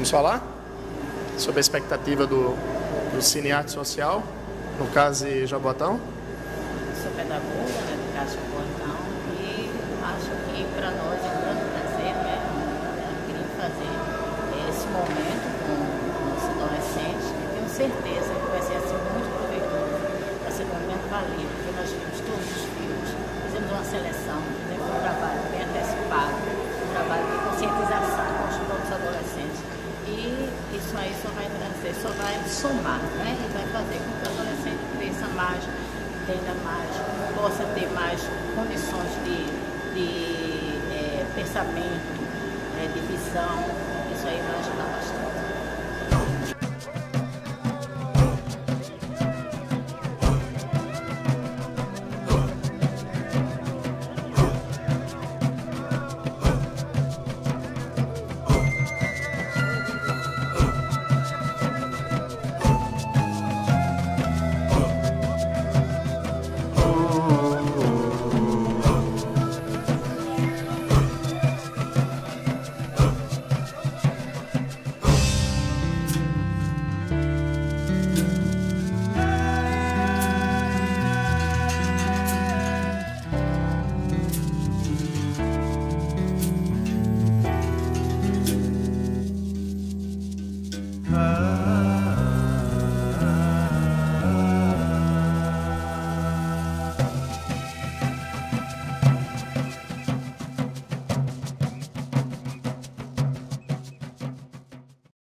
Vamos falar sobre a expectativa do Cinearte Social, no caso de Jaboatão? Sou pedagoga, né, do caso de Jaboatão, e acho que para nós é um grande prazer, né, querer fazer esse momento com os adolescentes, e tenho certeza que vai ser assim, muito proveitoso, vai ser um momento valioso, porque nós vimos todos os filmes, fizemos uma seleção, fizemos um trabalho bem antecipado, um trabalho de conscientização com os adolescentes. E isso aí só vai trazer, só vai somar, né? E vai fazer com que o adolescente cresça mais, entenda mais, possa ter mais condições de pensamento, de visão. Isso aí vai ajudar bastante.